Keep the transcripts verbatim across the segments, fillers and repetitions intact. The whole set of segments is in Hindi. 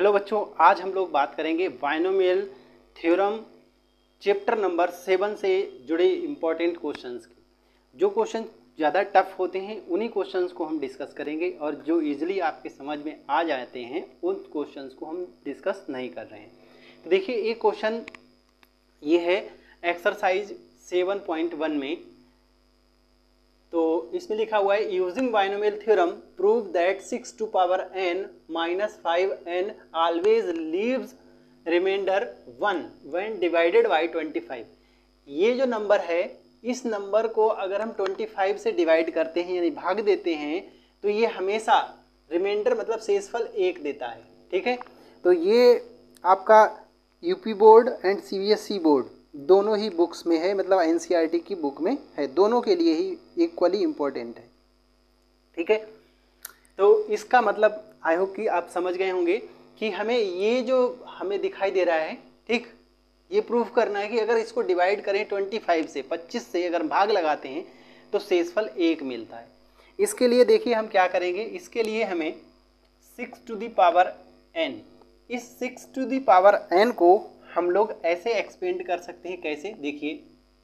हेलो बच्चों, आज हम लोग बात करेंगे binomial theorem chapter number seven से जुड़े इम्पोर्टेंट क्वेश्चंस की। जो क्वेश्चन ज़्यादा टफ होते हैं उन्हीं क्वेश्चंस को हम डिस्कस करेंगे और जो इजीली आपके समझ में आ जाते हैं उन क्वेश्चंस को हम डिस्कस नहीं कर रहे हैं। तो देखिए, एक क्वेश्चन ये है एक्सरसाइज सेवन पॉइंट वन में। तो इसमें लिखा हुआ है using binomial theorem prove that six to power n minus five n always leaves remainder one when divided by twenty five. ये जो नंबर है, इस नंबर को अगर हम ट्वेंटी फाइव से डिवाइड करते हैं यानी भाग देते हैं तो ये हमेशा रिमाइंडर मतलब शेषफल एक देता है। ठीक है, तो ये आपका UP board and CBSE board दोनों ही बुक्स में है, मतलब एनसीईआरटी की बुक में है, दोनों के लिए ही इक्वली इम्पोर्टेंट है। ठीक है, तो इसका मतलब आई होप कि आप समझ गए होंगे कि हमें ये जो हमें दिखाई दे रहा है, ठीक, ये प्रूफ करना है कि अगर इसको डिवाइड करें पच्चीस से पच्चीस से अगर भाग लगाते हैं तो शेषफल एक मिलता है। इसके लिए देखिए हम क्या करेंगे, इसके लिए हमें six to the power n, इस six to the power n को हम लोग ऐसे एक्सपेंड कर सकते हैं। कैसे, देखिए,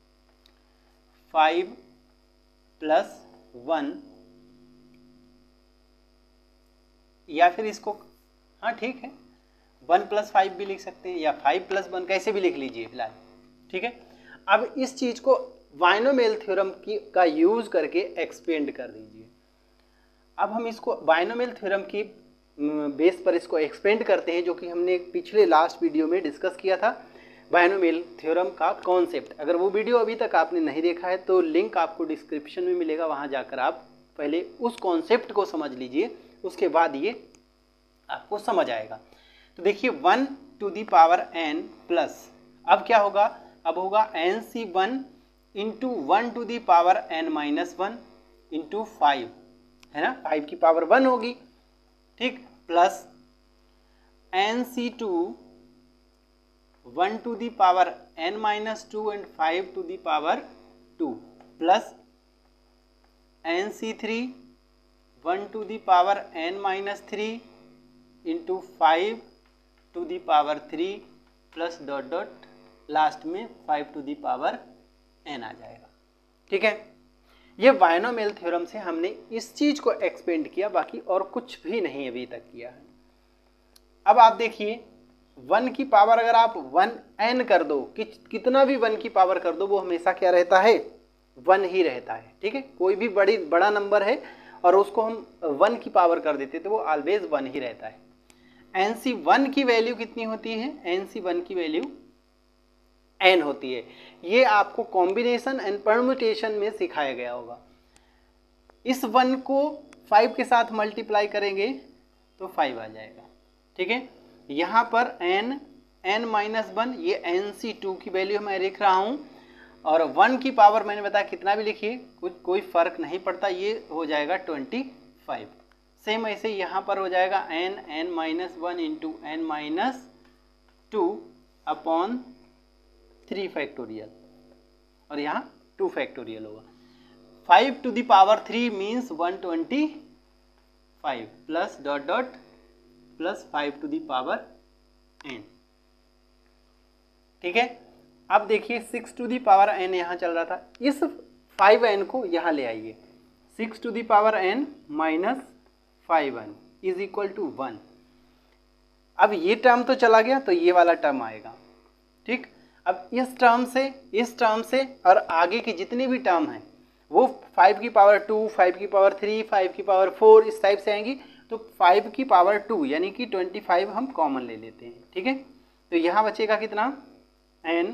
फाइव प्लस वन, या फिर इसको, हाँ ठीक है, वन प्लस फाइव भी लिख सकते हैं या फाइव प्लस वन, कैसे भी लिख लीजिए फिलहाल। ठीक है, अब इस चीज को बायनोमियल थ्योरम की का यूज करके एक्सपेंड कर दीजिए। अब हम इसको बायनोमियल थ्योरम की बेस पर इसको एक्सपेंड करते हैं, जो कि हमने पिछले लास्ट वीडियो में डिस्कस किया था बायनोमियल थ्योरम का कॉन्सेप्ट। अगर वो वीडियो अभी तक आपने नहीं देखा है तो लिंक आपको डिस्क्रिप्शन में मिलेगा, वहां जाकर आप पहले उस कॉन्सेप्ट को समझ लीजिए, उसके बाद ये आपको समझ आएगा। तो देखिए, one to the power n plus, अब क्या होगा, अब होगा n C one into one to the power n minus one into five, है ना, फाइव की पावर वन होगी, ठीक, plus n C two one to the power n minus two and five to the power two, plus n C three one to the power n minus three into five to the power three, plus dot dot last में five to the power n आ जाएगा। ठीक है, ये बायनोमियल थ्योरम से हमने इस चीज को एक्सपेंड किया, बाकी और कुछ भी नहीं अभी तक किया है। अब आप देखिए, वन की पावर अगर आप वन एन कर दो, कि, कितना भी वन की पावर कर दो, वो हमेशा क्या रहता है, वन ही रहता है। ठीक है, कोई भी बड़ी बड़ा नंबर है और उसको हम वन की पावर कर देते तो वो ऑलवेज वन ही रहता है। एन सी वन की वैल्यू कितनी होती है, एन सी वन की वैल्यू एन होती है। ये आपको कॉम्बिनेशन एंड परम्यूटेशन में सिखाया गया होगा। इस वन को फाइव के साथ मल्टीप्लाई करेंगे तो फाइव आ जाएगा। ठीक है, यहाँ पर एन एन माइनस वन, ये एन सी टू की वैल्यू मैं लिख रहा हूँ, और वन की पावर मैंने बताया कितना भी लिखिए कुछ कोई फर्क नहीं पड़ता, ये हो जाएगा ट्वेंटी फाइव। सेम ऐसे यहाँ पर हो जाएगा n n minus one into n minus two upon three factorial, और यहाँ टू फैक्टोरियल होगा। Five to the power three means one twenty five, plus dot dot plus five to the power n. ठीक है, अब देखिए six to the power n यहाँ चल रहा था, इस फाइव एन को यहाँ ले आइए, six to the power n minus five n is equal to one. अब ये टर्म तो चला गया तो ये वाला टर्म आएगा। ठीक, अब इस टर्म से, इस टर्म से और आगे की जितनी भी टर्म है वो फाइव की पावर टू, फाइव की पावर थ्री, फाइव की पावर फोर, इस टाइप से आएंगी। तो फाइव की पावर टू यानी कि ट्वेंटी फाइव हम कॉमन ले लेते हैं। ठीक है, तो यहाँ बचेगा कितना, n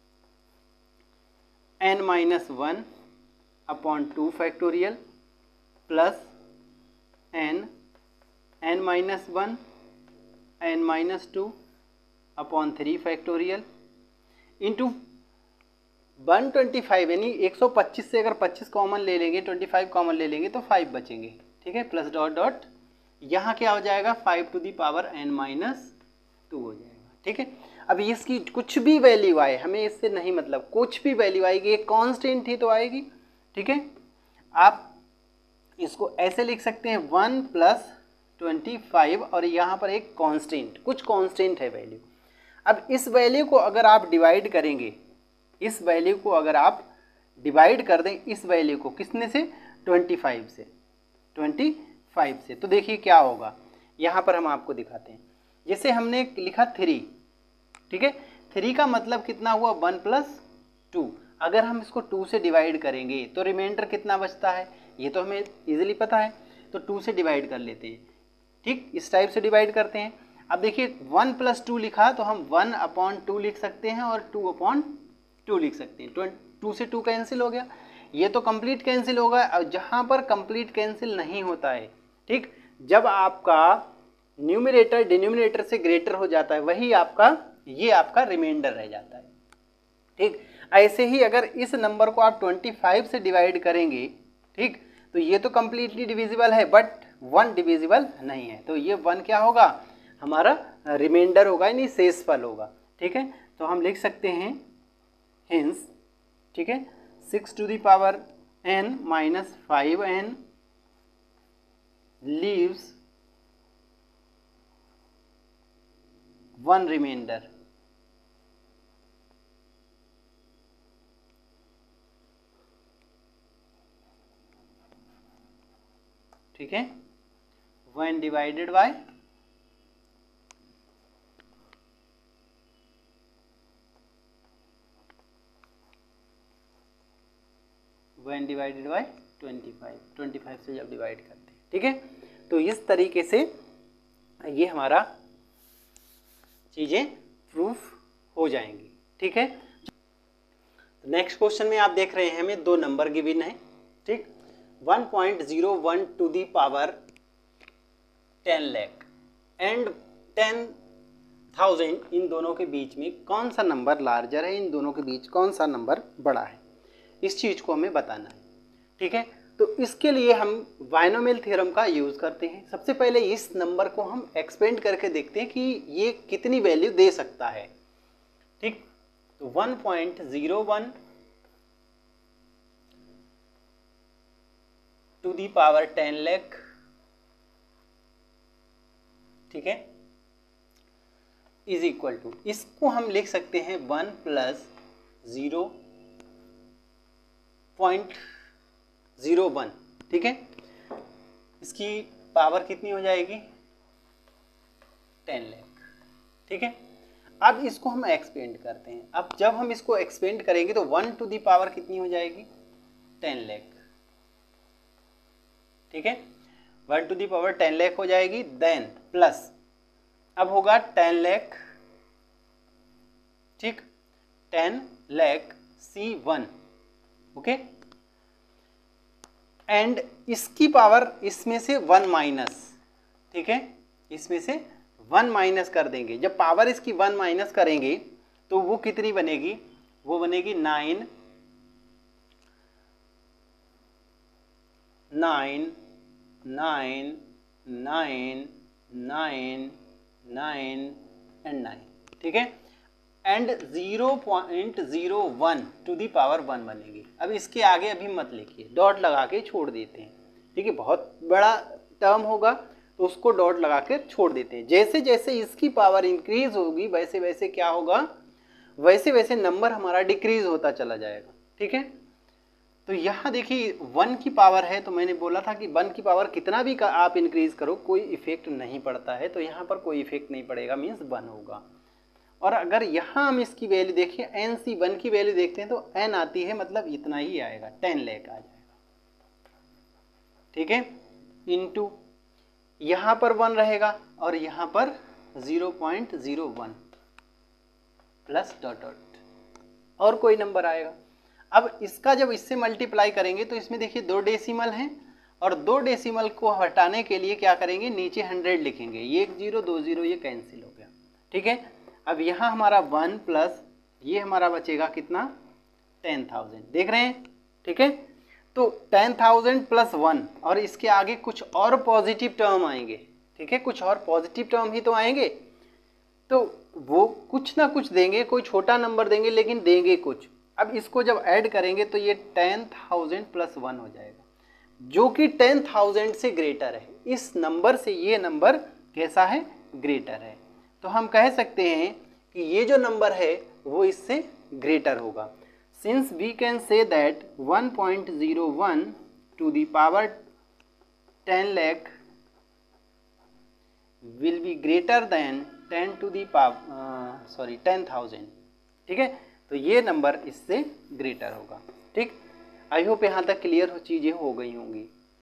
n minus one upon two factorial plus n n minus one n minus two upon three factorial into one twenty five, यानी एक सौ पच्चीस से अगर पच्चीस कॉमन ले लेंगे, ट्वेंटी फाइव कॉमन ले लेंगे तो फाइव बचेंगे। ठीक है, प्लस डॉट डॉट यहाँ क्या हो जाएगा, five to the power n minus two हो जाएगा। ठीक है, अब इसकी कुछ भी वैल्यू आए, हमें इससे नहीं मतलब, कुछ भी वैल्यू आएगी, एक कांस्टेंट ही तो आएगी। ठीक है, आप इसको ऐसे लिख सकते हैं, वन प्लस ट्वेंटी फाइव और यहाँ पर एक कांस्टेंट, कुछ कांस्टेंट है वैल्यू। अब इस वैल्यू को अगर आप डिवाइड करेंगे, इस वैल्यू को अगर आप डिवाइड कर दें इस वैल्यू को किसने से, ट्वेंटी फाइव से, ट्वेंटी फाइव से, तो देखिए क्या होगा। यहाँ पर हम आपको दिखाते हैं, जैसे हमने लिखा थ्री, ठीक है, थ्री का मतलब कितना हुआ, वन प्लस टू। अगर हम इसको टू से डिवाइड करेंगे तो रिमाइंडर कितना बचता है, ये तो हमें इजीली पता है, तो टू से डिवाइड कर लेते हैं। ठीक, इस टाइप से डिवाइड करते हैं। अब देखिए वन प्लस टू लिखा तो हम वन अपॉन टू लिख सकते हैं और टू अपॉन टू लिख सकते हैं। टू से टू कैंसिल हो गया, ये तो कंप्लीट कैंसिल होगा। और जहाँ पर कंप्लीट कैंसिल नहीं होता है, ठीक, जब आपका न्यूमरेटर डिनोमिनेटर से ग्रेटर हो जाता है, वही आपका ये आपका रिमाइंडर रह जाता है। ठीक, ऐसे ही अगर इस नंबर को आप ट्वेंटी फाइव से डिवाइड करेंगे, ठीक, तो ये तो कंप्लीटली डिविजिबल है बट वन डिविजिबल नहीं है, तो ये वन क्या होगा, हमारा रिमाइंडर होगा, यानी शेषफल होगा। ठीक है, तो हम लिख सकते हैं हिंस, ठीक है, six to the power n minus five n leaves one remainder. ठीक है, one divided by one divided by twenty five, twenty five से जब डिवाइड करते हैं। ठीक है, तो इस तरीके से ये हमारा चीज़ें प्रूफ हो जाएंगी। ठीक है, नेक्स्ट क्वेश्चन में आप देख रहे हैं हमें दो नंबर गिवन है। ठीक, one point zero one to the power ten lakh and ten thousand, इन दोनों के बीच में कौन सा नंबर लार्जर है, इन दोनों के बीच कौन सा नंबर बड़ा है, इस चीज़ को हमें बताना है। ठीक है, तो इसके लिए हम बायनोमियल थ्योरम का यूज़ करते हैं। सबसे पहले इस नंबर को हम एक्सपेंड करके देखते हैं कि ये कितनी वैल्यू दे सकता है। ठीक, तो one point zero one to the power ten lakh, ठीक है, इज इक्वल टू, इसको हम लिख सकते हैं one plus zero point zero one. ठीक है, इसकी पावर कितनी हो जाएगी, टेन लाख। ठीक है, अब इसको हम एक्सपेंड करते हैं। अब जब हम इसको एक्सपेंड करेंगे तो वन टू दी पावर कितनी हो जाएगी, टेन लाख। ठीक है, one to the power ten lakh हो जाएगी, देन प्लस अब होगा टेन लाख, ठीक, ten lakh C one, okay, and इसकी पावर इसमें से वन माइनस, ठीक है, इसमें से वन माइनस कर देंगे। जब पावर इसकी वन माइनस करेंगे तो वो कितनी बनेगी, वो बनेगी nine, nine nine nine nine nine and nine. ठीक है, and zero point zero one to the power one बनेगी। अब इसके आगे अभी मत लिखिए, डॉट लगा के छोड़ देते हैं। ठीक है, बहुत बड़ा टर्म होगा तो उसको डॉट लगा के छोड़ देते हैं। जैसे जैसे इसकी पावर इंक्रीज होगी वैसे वैसे क्या होगा, वैसे वैसे नंबर हमारा डिक्रीज होता चला जाएगा। ठीक है, तो यहाँ देखिए वन की पावर है, तो मैंने बोला था कि वन की पावर कितना भी का आप इंक्रीज करो कोई इफेक्ट नहीं पड़ता है, तो यहाँ पर कोई इफेक्ट नहीं पड़ेगा, मीन्स वन होगा। और अगर यहाँ हम इसकी वैल्यू देखिए, एन सी वन की वैल्यू देखते हैं तो एन आती है, मतलब इतना ही आएगा, टेन लाख आ जाएगा। ठीक है, इनटू यहाँ पर वन रहेगा और यहाँ पर zero point zero one plus dot dot और कोई नंबर आएगा। अब इसका जब इससे मल्टीप्लाई करेंगे तो इसमें देखिए दो डेसिमल हैं और दो डेसिमल को हटाने के लिए क्या करेंगे, नीचे हंड्रेड लिखेंगे, ये एक जीरो दो जीरो ये कैंसिल हो गया। ठीक है, अब यहाँ हमारा वन प्लस ये हमारा बचेगा कितना, टेन थाउजेंड, देख रहे हैं। ठीक है, तो टेन थाउजेंड प्लस वन और इसके आगे कुछ और पॉजिटिव टर्म आएंगे। ठीक है, कुछ और पॉजिटिव टर्म ही तो आएंगे, तो वो कुछ ना कुछ देंगे, कोई छोटा नंबर देंगे लेकिन देंगे कुछ। अब इसको जब ऐड करेंगे तो ये टेन थाउजेंड प्लस वन हो जाएगा। जो कि टेन थाउजेंड से ग्रेटर है। इस नंबर से ये नंबर कैसा है, ग्रेटर है। तो हम कह सकते हैं कि ये जो नंबर है वो इससे ग्रेटर होगा। Since we can say that one point zero one to the power ten lakh will be greater than ten to the power sorry ten thousand. ठीक है, तो ये नंबर इससे ग्रेटर होगा। ठीक, आई होप यहाँ तक क्लियर चीज़ें हो गई होंगी।